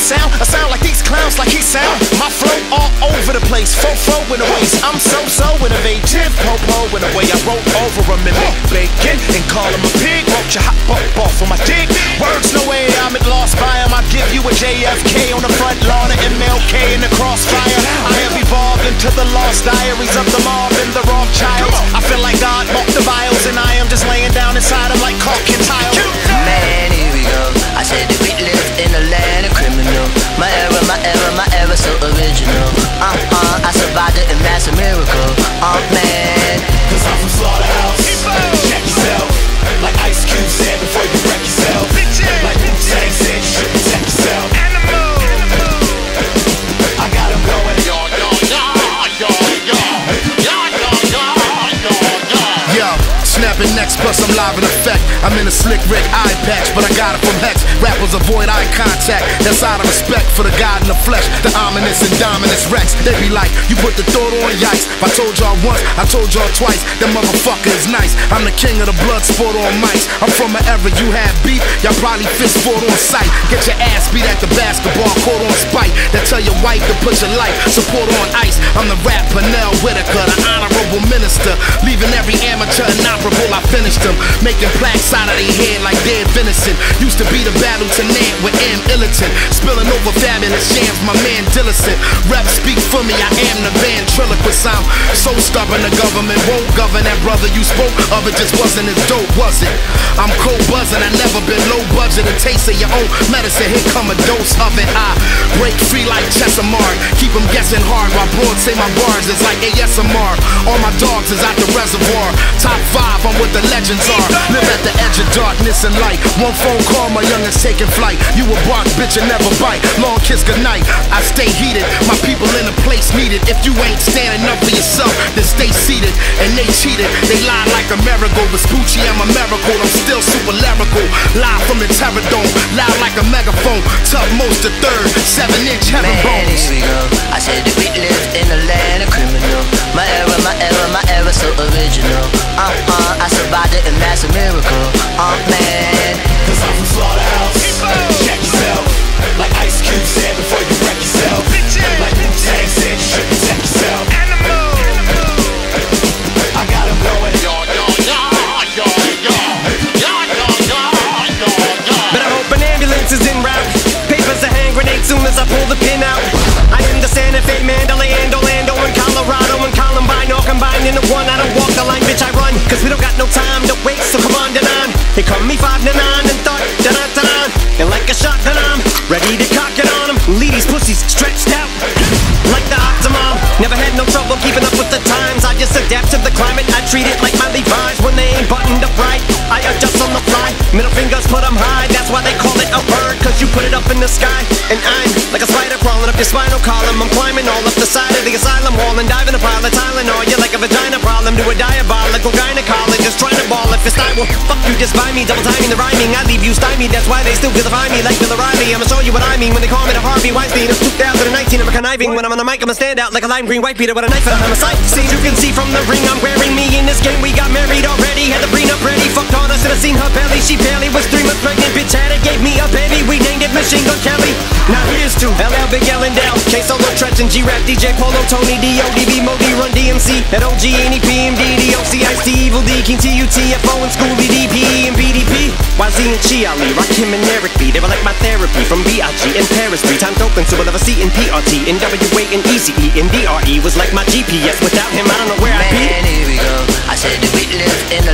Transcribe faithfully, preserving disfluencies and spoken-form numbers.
sound? I sound like these clowns, like he sound. My flow all over the place, fo-fo in the waist. I'm so-so innovative, po-po in the way I wrote over him and make bacon and call him a pig. Won't you hop up off of my dick? Words, no way I'm at lost by him. I give you a J F K on the front lawn of M L K in the crossfire. I have evolved into the lost diaries of the mob and the Rothschilds. I feel like God bought the vials and I am just laying down inside them like caulk and tile. Man, here we go. I said that we live in a land of criminal. My era, my era, my era so original. Uh-uh, I survived it and that's a miracle. Oh man, cause I'm from Slaughterhouse. Check yourself, like Ice Cube said before you wreck yourself. Like Wu-Tang said, you should protect yourself. I got him going. Yo, yo, yo, yo, yo, yo, yo, yo, yo. Yo, snapping next, plus I'm live in effect. I'm in a slick Rick eye patch, but I got it from Hex. Rappers avoid eye contact, that's out of respect for the God in the flesh, the ominous and dominus Rex. They be like, you put the thought on yikes. If I told y'all once, I told y'all twice. That motherfucker is nice. I'm the king of the blood sport on mics. I'm from an era you had beef, y'all probably fist fought on sight. Get your ass beat at the basketball court on spite. That tell your wife to put your life support on ice. I'm the rap Pernell Whitaker, the honorable minister, leaving every amateur inoperable. I finished them, making plaques out of their head like dead venison. Used to be the battle tenant with M. Illiton, spilling over fabulous shams, my man Dillicent. Rep speak for me, I am the ventriloquist. I'm so stubborn, the government won't govern that brother you spoke of. It just wasn't as dope, was it? I'm cold buzzing, I never been low budget. A taste of your own medicine, here come a dose of it. I break free like Chesamard, keep them guessing hard while broads say my bars is like A S M R. All my dogs is out the reservoir, top five, I'm what the legends are. Live at the edge of darkness and light. One phone call, my youngest taking flight. You a bark, bitch, and never bite. Long kiss goodnight. I stay heated, my people in a place needed. If you ain't standing up for yourself, then stay seated. And they cheated, they lied like a miracle. Vespucci, I'm a miracle, I'm still super lyrical. Live from the Terror Dome, loud like a megaphone. Tough most the third, seven inch heaven man, bones. here we go. I said that we live in a land of criminal. My era, my era, my era so original. Uh-uh, I survived it and that's a miracle. Oh man, cause I'm from Slaughterhouse. Check yourself, like Ice Cube said before you wreck yourself. Like Wu-Tang said, you should protect yourself. I got him going. Yo, yo, yo, yo, yo, yo, yo, yo, yo, yo. But I hope an ambulance is en route. Papers a hand grenade soon as I pull the pin out. I am the Santa Fe, Mandalay, and Orlando, and Colorado, and Columbine, all combined into one. I don't walk the line, bitch, I run, cause we don't got no time to waste, so come on, Denaun. They call me five to nine and thought, da-da, da-da. And like a shotgun, I'm ready to cock it on them. Lead these pussies stretched out like the Optimum. Never had no trouble keeping up with the times. I just adapt to the climate. I treat it like my Levi's when they ain't buttoned up right. I adjust on the fly. Middle fingers put them high. That's why they call it a bird, cause you put it up in the sky. And I'm like a spider crawling up your spinal column. I'm climbing all up the side of the asylum wall and diving a pile of Tylenol. You're like a vagina problem to a diabolical gynecologist trying to ball if it's time. Well, fuck you, just buy me. Double timing the rhyming. I leave you stymied. That's why they still vilify me like Bill O'Reilly. I'ma show you what I mean when they call me the Harvey Weinstein of two thousand nineteen. I'm a conniving. When I'm on the mic, I'ma stand out like a lime green white beater with a knife and I'm a sight. See, you can see from the ring I'm wearing me in this game. We got married already, had the prenup ready. Fucked on us and I seen her belly. She barely was three months pregnant. Bitch had it, gave me a baby. We named it Machine Gun Kelly. Now here's to L L, Big L and Dell, K Solo, Tretch and G-Rap, D J Polo, Tony, D O, D B, Modi, Run D M C, at O G, N E P, M D, D O C, Ice T, Evil D, King T U T, F O and Schoolie, D P E and B D P, Y Z and Chi Ali, Rakim and Eric B. They were like my therapy from B I G and Paris. Three times open, so we'll have a C in P R T, N W A and E C E and D R E was like my G P S. Without him, I don't know where I'd be. man, here we go. I said that we live in a